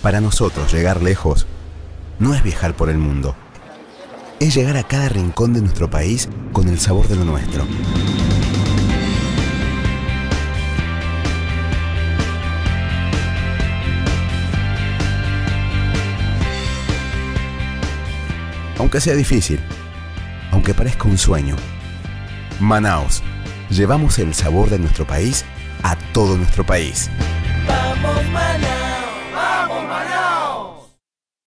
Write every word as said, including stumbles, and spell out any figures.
Para nosotros llegar lejos no es viajar por el mundo, es llegar a cada rincón de nuestro país con el sabor de lo nuestro. Aunque sea difícil, aunque parezca un sueño. Manaos, llevamos el sabor de nuestro país a todo nuestro país. Vamos, Manaos.